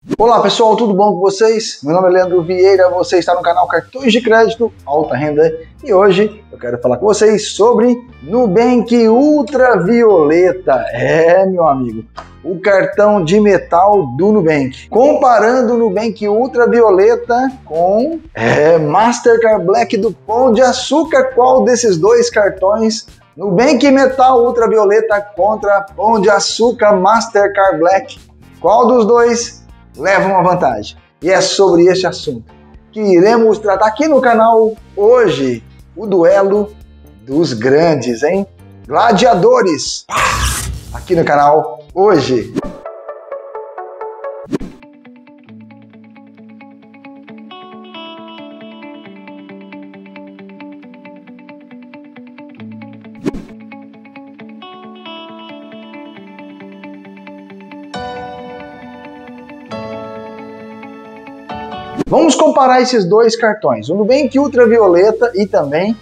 Olá pessoal, tudo bom com vocês? Meu nome é Leandro Vieira, você está no canal Cartões de Crédito Alta Renda e hoje eu quero falar com vocês sobre Nubank Ultravioleta. Meu amigo, o cartão de metal do Nubank. Comparando o Nubank Ultravioleta com Mastercard Black do Pão de Açúcar, qual desses dois cartões? Nubank Metal Ultravioleta contra Pão de Açúcar Mastercard Black. Qual dos dois leva uma vantagem? E é sobre este assunto que iremos tratar aqui no canal hoje. O duelo dos grandes, hein? Gladiadores! Aqui no canal hoje. Vamos comparar esses dois cartões, o Nubank Ultravioleta e também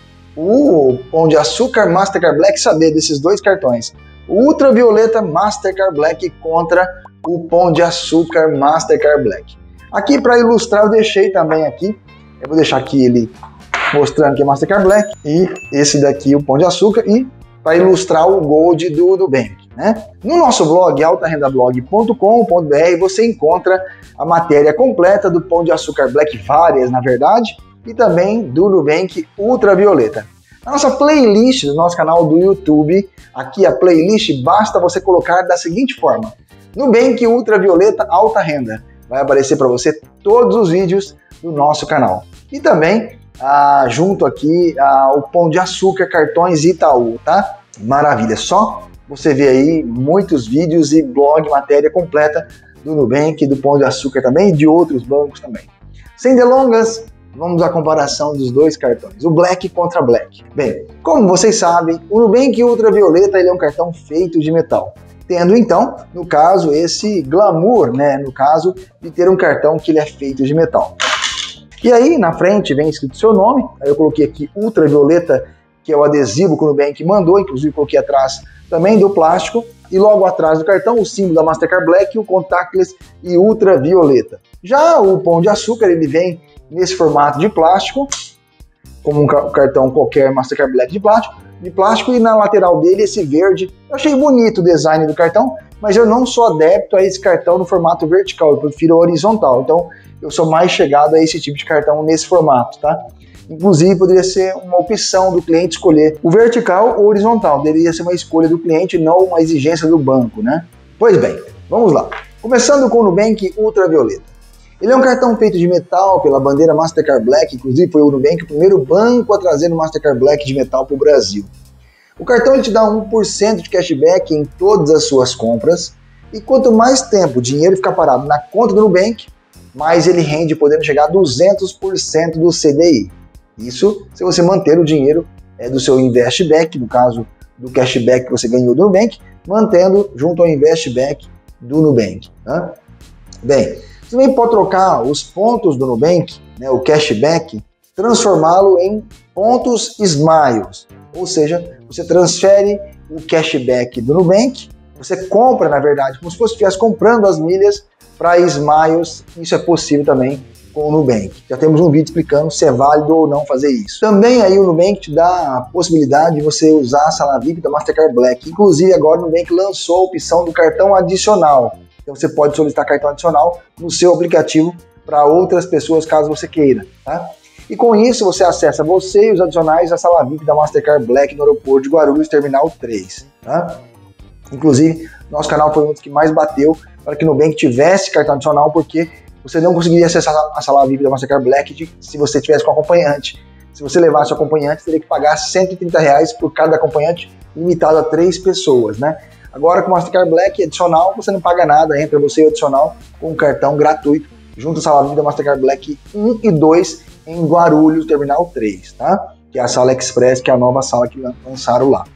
o Pão de Açúcar Mastercard Black, saber desses dois cartões. O Ultravioleta Mastercard Black contra o Pão de Açúcar Mastercard Black. Aqui para ilustrar eu deixei também aqui, eu vou deixar aqui ele mostrando que é Mastercard Black e esse daqui o Pão de Açúcar e para ilustrar o Gold do Nubank. No nosso blog altarendablog.com.br você encontra a matéria completa do Pão de Açúcar Black, várias na verdade, e também do Nubank Ultravioleta. Na nossa playlist do nosso canal do YouTube, aqui a playlist basta você colocar da seguinte forma: Nubank Ultravioleta Alta Renda. Vai aparecer para você todos os vídeos do nosso canal. E também junto aqui o Pão de Açúcar Cartões Itaú, tá? Maravilha, só você vê aí muitos vídeos e blog, matéria completa do Nubank, do Pão de Açúcar também e de outros bancos também. Sem delongas, vamos à comparação dos dois cartões, o Black contra Black. Bem, como vocês sabem, o Nubank Ultravioleta ele é um cartão feito de metal, tendo então, no caso, esse glamour, no caso, de ter um cartão que ele é feito de metal. E aí, na frente, vem escrito seu nome, aí eu coloquei aqui Ultravioleta, que é o adesivo que o Nubank mandou, inclusive coloquei atrás também do plástico, e logo atrás do cartão o símbolo da Mastercard Black, o Contactless e Ultravioleta. Já o Pão de Açúcar ele vem nesse formato de plástico, como um cartão qualquer Mastercard Black de plástico, e na lateral dele esse verde. Eu achei bonito o design do cartão, mas eu não sou adepto a esse cartão no formato vertical, eu prefiro o horizontal, então eu sou mais chegado a esse tipo de cartão nesse formato, tá? Inclusive, poderia ser uma opção do cliente escolher o vertical ou horizontal. Deveria ser uma escolha do cliente, não uma exigência do banco, Pois bem, vamos lá. Começando com o Nubank Ultravioleta. Ele é um cartão feito de metal pela bandeira Mastercard Black, inclusive foi o Nubank o primeiro banco a trazer o Mastercard Black de metal para o Brasil. O cartão ele te dá 1% de cashback em todas as suas compras, e quanto mais tempo o dinheiro ficar parado na conta do Nubank, mais ele rende, podendo chegar a 200% do CDI. Isso se você manter o dinheiro do seu Investback, no caso do cashback que você ganhou do Nubank, mantendo junto ao Investback do Nubank. Bem, você também pode trocar os pontos do Nubank, o cashback, transformá-lo em pontos Smiles. Ou seja, você transfere o cashback do Nubank, você compra, na verdade, como se você estivesse comprando as milhas para Smiles. Isso é possível também com o Nubank. Já temos um vídeo explicando se é válido ou não fazer isso. Também aí o Nubank te dá a possibilidade de você usar a sala VIP da Mastercard Black. Inclusive agora o Nubank lançou a opção do cartão adicional. Então você pode solicitar cartão adicional no seu aplicativo para outras pessoas caso você queira, tá? E com isso você acessa você e os adicionais da sala VIP da Mastercard Black no aeroporto de Guarulhos, Terminal 3, tá? Inclusive, nosso canal foi um dos que mais bateu para que o Nubank tivesse cartão adicional, porque você não conseguiria acessar a sala VIP da Mastercard Black se você tivesse com acompanhante. Se você levasse o acompanhante, teria que pagar R$130 por cada acompanhante, limitado a 3 pessoas, Agora com o Mastercard Black adicional, você não paga nada, entra você e o adicional com um cartão gratuito, junto à sala VIP da Mastercard Black 1 e 2 em Guarulhos, Terminal 3, tá? Que é a sala Express, que é a nova sala que lançaram lá.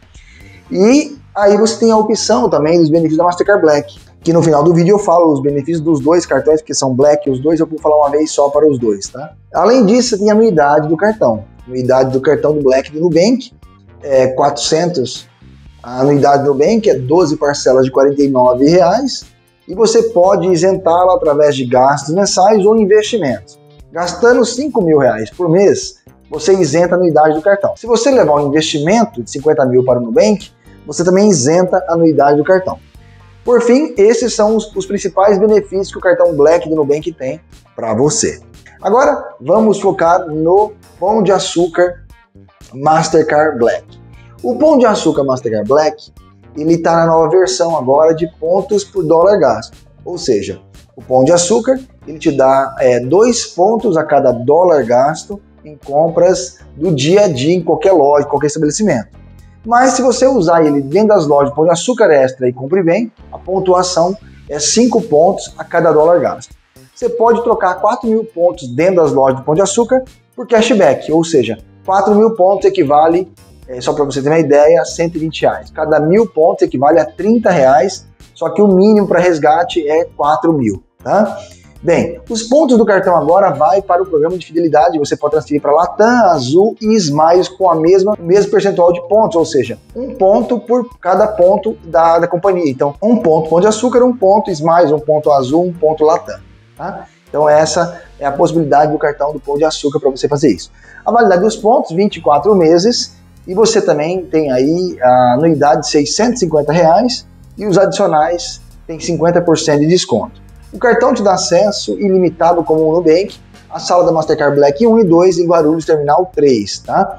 E aí você tem a opção também dos benefícios da Mastercard Black, que no final do vídeo eu falo os benefícios dos dois cartões, porque são Black os dois, eu vou falar uma vez só para os dois, tá? Além disso, você tem a anuidade do cartão. Anuidade do cartão do Black do Nubank é 400. A anuidade do Nubank é 12 parcelas de R$49. e você pode isentá-lo através de gastos mensais ou investimentos. Gastando R$5.000 por mês, você isenta a anuidade do cartão. Se você levar um investimento de 50 mil para o Nubank, você também isenta a anuidade do cartão. Por fim, esses são os principais benefícios que o cartão Black do Nubank tem para você. Agora, vamos focar no Pão de Açúcar Mastercard Black. O Pão de Açúcar Mastercard Black, ele está na nova versão agora de pontos por dólar gasto. Ou seja, o Pão de Açúcar, ele te dá 2 pontos a cada dólar gasto em compras do dia a dia em qualquer loja, qualquer estabelecimento. Mas se você usar ele dentro das lojas de Pão de Açúcar Extra e Compre Bem, a pontuação é 5 pontos a cada dólar gasto. Você pode trocar 4.000 pontos dentro das lojas do Pão de Açúcar por cashback, ou seja, 4.000 pontos equivale, só para você ter uma ideia, a R$120. Cada 1.000 pontos equivale a R$30, só que o mínimo para resgate é 4.000, tá? Bem, os pontos do cartão agora vai para o programa de fidelidade, você pode transferir para Latam, Azul e Smiles com o mesmo percentual de pontos, ou seja, 1 ponto por cada ponto da companhia. Então, 1 ponto Pão de Açúcar, 1 ponto Smiles, 1 ponto Azul, 1 ponto Latam. Tá? Então essa é a possibilidade do cartão do Pão de Açúcar para você fazer isso. A validade dos pontos, 24 meses, e você também tem aí a anuidade de R$650 e os adicionais tem 50% de desconto. O cartão te dá acesso ilimitado como o Nubank à sala da Mastercard Black 1 e 2 em Guarulhos Terminal 3, tá?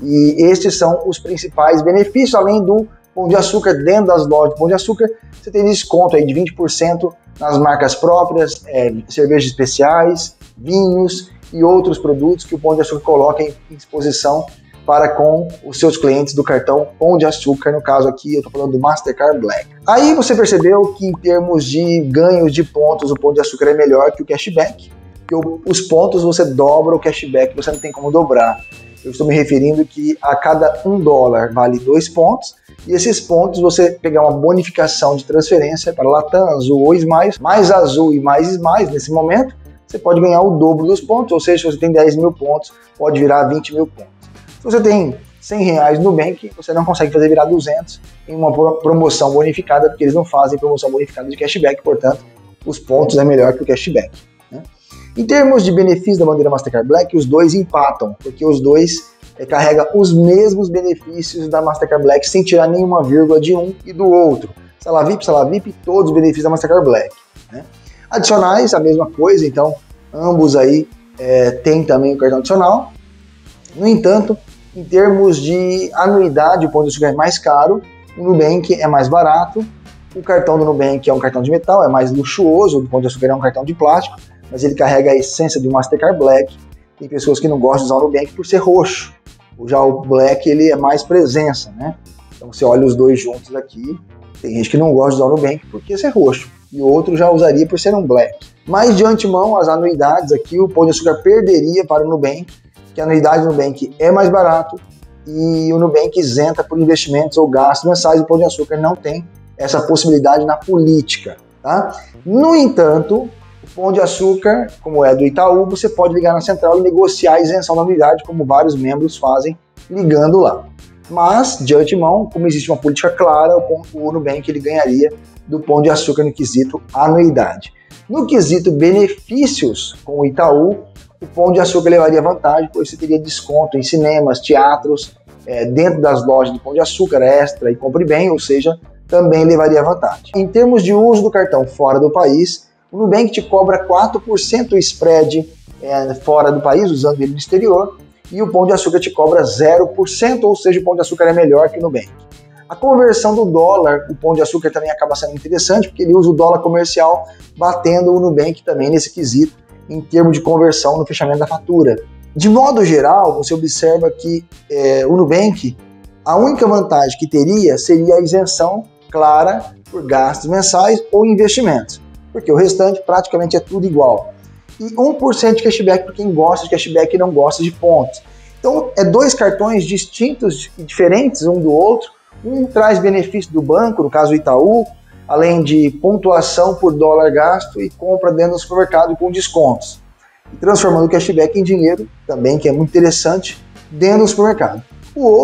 E estes são os principais benefícios, além do Pão de Açúcar dentro das lojas de Pão de Açúcar, você tem desconto aí de 20% nas marcas próprias, cervejas especiais, vinhos e outros produtos que o Pão de Açúcar coloca em exposição para com os seus clientes do cartão Pão de Açúcar, no caso aqui eu estou falando do Mastercard Black. Aí você percebeu que em termos de ganhos de pontos o Pão de Açúcar é melhor que o cashback, porque os pontos você dobra, o cashback você não tem como dobrar. Eu estou me referindo que a cada $1 vale 2 pontos, e esses pontos você pegar uma bonificação de transferência para Latam, Azul ou Smiles, mais Azul e mais Smiles nesse momento, você pode ganhar o dobro dos pontos, ou seja, se você tem 10.000 pontos, pode virar 20.000 pontos. Se você tem R$100 no Nubank, você não consegue fazer virar 200 em uma promoção bonificada, porque eles não fazem promoção bonificada de cashback, portanto, os pontos é melhor que o cashback, né? Em termos de benefícios da bandeira Mastercard Black, os dois empatam, porque os dois carregam os mesmos benefícios da Mastercard Black sem tirar nenhuma vírgula de um e do outro. Sala VIP, todos os benefícios da Mastercard Black, né? Adicionais, a mesma coisa, então ambos aí tem também o cartão adicional. No entanto, em termos de anuidade, o Pão de Açúcar é mais caro, o Nubank é mais barato, o cartão do Nubank é um cartão de metal, é mais luxuoso, o Pão de Açúcar é um cartão de plástico, mas ele carrega a essência de um Mastercard Black. Tem pessoas que não gostam de usar o Nubank por ser roxo. Já o Black ele é mais presença, né? Então você olha os dois juntos aqui, tem gente que não gosta de usar o Nubank porque ser roxo, e o outro já usaria por ser um Black. Mas de antemão, as anuidades aqui, o Pão de Açúcar perderia para o Nubank, que a anuidade do Nubank é mais barato e o Nubank isenta por investimentos ou gastos mensais, o Pão de Açúcar não tem essa possibilidade na política, tá? No entanto, o Pão de Açúcar, como é do Itaú, você pode ligar na central e negociar a isenção da anuidade, como vários membros fazem ligando lá. Mas, de antemão, como existe uma política clara, o Nubank ele ganharia do Pão de Açúcar no quesito anuidade. No quesito benefícios com o Itaú, o Pão de Açúcar levaria vantagem, pois você teria desconto em cinemas, teatros, dentro das lojas do Pão de Açúcar, Extra e Compre Bem, ou seja, também levaria vantagem. Em termos de uso do cartão fora do país, o Nubank te cobra 4% spread fora do país, usando ele no exterior, e o Pão de Açúcar te cobra 0%, ou seja, o Pão de Açúcar é melhor que o Nubank. A conversão do dólar, o Pão de Açúcar também acaba sendo interessante, porque ele usa o dólar comercial, batendo o Nubank também nesse quesito, em termos de conversão no fechamento da fatura. De modo geral, você observa que o Nubank, a única vantagem que teria seria a isenção clara por gastos mensais ou investimentos, porque o restante praticamente é tudo igual. E 1% de cashback para quem gosta de cashback e não gosta de pontos. Então, dois cartões distintos e diferentes um do outro. Um traz benefício do banco, no caso o Itaú, além de pontuação por dólar gasto e compra dentro do supermercado com descontos. E transformando o cashback em dinheiro, também, que é muito interessante, dentro do supermercado. O outro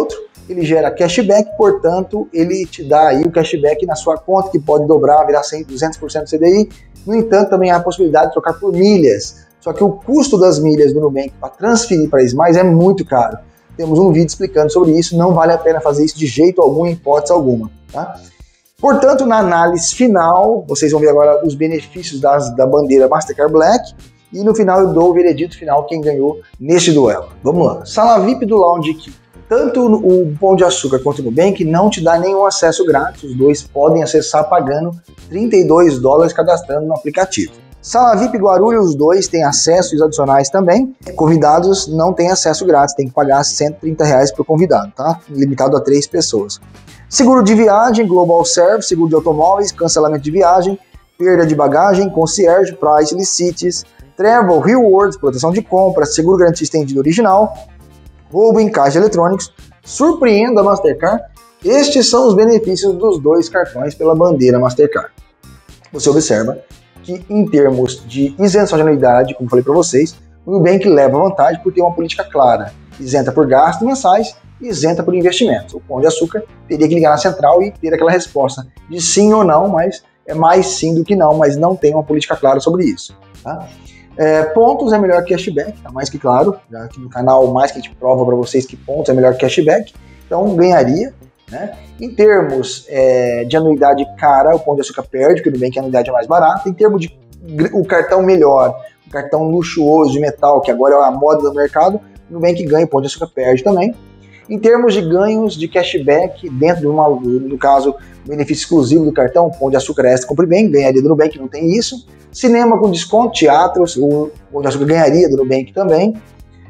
ele gera cashback, portanto, ele te dá aí o cashback na sua conta, que pode dobrar, virar 100, 200% do CDI. No entanto, também há a possibilidade de trocar por milhas. Só que o custo das milhas do Nubank para transferir para Smiles é muito caro. Temos um vídeo explicando sobre isso, não vale a pena fazer isso de jeito algum, em hipótese alguma. Tá? Portanto, na análise final, vocês vão ver agora os benefícios da bandeira Mastercard Black, e no final eu dou o veredito final quem ganhou neste duelo. Vamos lá. Sala VIP do Lounge Key. Tanto o Pão de Açúcar quanto o Nubank não te dá nenhum acesso grátis, os dois podem acessar pagando $32 cadastrando no aplicativo. Sala VIP Guarulhos, os dois têm acessos adicionais também. Convidados não têm acesso grátis, tem que pagar R$130 por convidado, tá? Limitado a 3 pessoas. Seguro de viagem, Global Service, seguro de automóveis, cancelamento de viagem, perda de bagagem, concierge, price, cities, travel, rewards, proteção de compras, seguro garantia estendido original, roubo em caixa eletrônicos. Surpreenda a Mastercard. Estes são os benefícios dos dois cartões pela bandeira Mastercard. Você observa que em termos de isenção de anuidade, como falei para vocês, o Nubank leva vantagem por ter uma política clara, isenta por gastos mensais e isenta por investimentos. O Pão de Açúcar teria que ligar na central e ter aquela resposta de sim ou não, mas é mais sim do que não, mas não tem uma política clara sobre isso. Tá? Pontos é melhor que cashback, tá mais que claro, já aqui no canal mais que a gente prova para vocês que pontos é melhor que cashback, então ganharia. Né? Em termos de anuidade cara, o Pão de Açúcar perde, porque o Nubank a anuidade é mais barata. Em termos de o cartão melhor, o cartão luxuoso de metal, que agora é a moda do mercado, o Nubank ganha, o Pão de Açúcar perde também. Em termos de ganhos de cashback, dentro de no caso, o benefício exclusivo do cartão, o Pão de Açúcar Extra Compre Bem, ganharia do Nubank, não tem isso. Cinema com desconto, teatros, o Pão de Açúcar ganharia do Nubank também.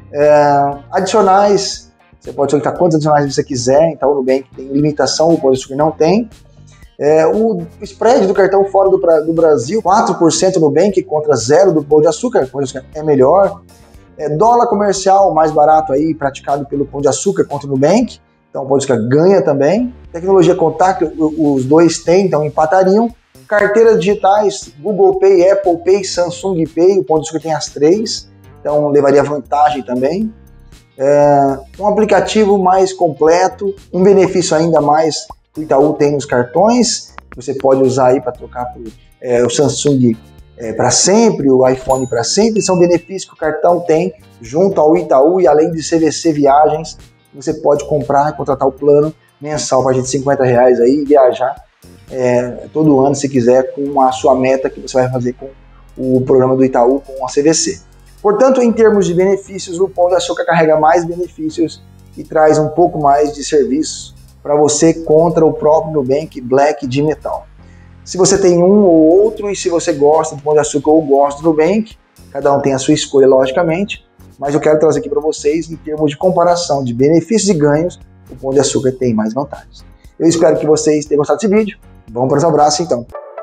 Adicionais, você pode solicitar quantos adicionais você quiser, então o Nubank tem limitação, o Pão de Açúcar não tem. O spread do cartão fora do Brasil, 4% no Nubank contra 0% do Pão de Açúcar, o Pão de Açúcar é melhor. Dólar comercial mais barato aí, praticado pelo Pão de Açúcar contra o Nubank, então o Pão de Açúcar ganha também. Tecnologia contact, os dois têm, então empatariam. Carteiras digitais, Google Pay, Apple Pay, Samsung Pay, o Pão de Açúcar tem as 3, então levaria vantagem também. Um aplicativo mais completo, um benefício ainda mais que o Itaú tem nos cartões, você pode usar aí para trocar o Samsung para sempre, o iPhone para sempre, são benefícios que o cartão tem junto ao Itaú, e além de CVC Viagens, você pode comprar e contratar o plano mensal para a gente R$50 aí e viajar todo ano, se quiser, com a sua meta que você vai fazer com o programa do Itaú, com a CVC. Portanto, em termos de benefícios, o Pão de Açúcar carrega mais benefícios e traz um pouco mais de serviço para você contra o próprio Nubank Black de metal. Se você tem um ou outro, e se você gosta do Pão de Açúcar ou gosta do Nubank, cada um tem a sua escolha, logicamente, mas eu quero trazer aqui para vocês, em termos de comparação de benefícios e ganhos, o Pão de Açúcar tem mais vantagens. Eu espero que vocês tenham gostado desse vídeo. Vamos para os abraços, então.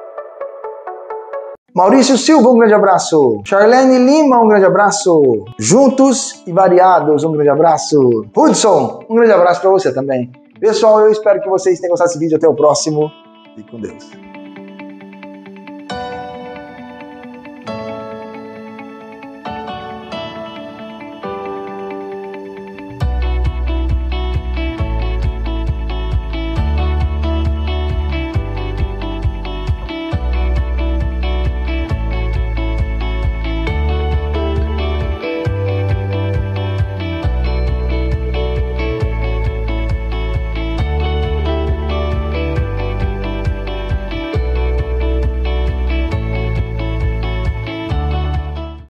Maurício Silva, um grande abraço. Charlene Lima, um grande abraço. Juntos e variados, um grande abraço. Hudson, um grande abraço para você também. Pessoal, eu espero que vocês tenham gostado desse vídeo. Até o próximo. Fique com Deus.